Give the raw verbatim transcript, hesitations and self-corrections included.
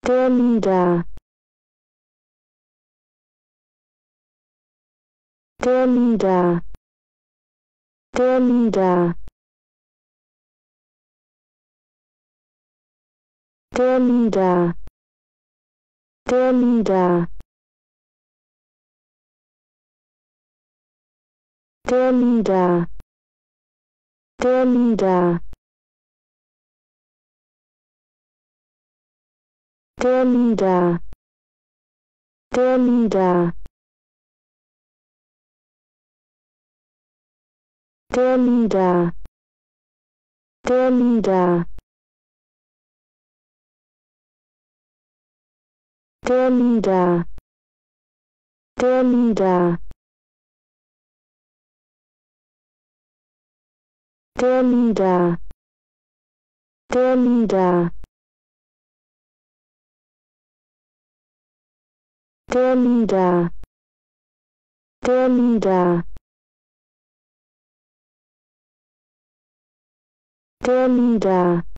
Der Leader. Der Leader. Der Leader. Der Leader. Der Leader. Der Leader. Der Leader. Der Leader. Der Leader. Der Leader. Der Leader. Der Leader. Der Leader. Der Leader. Der Leader. Der Leader. Der Leader. Der Leader.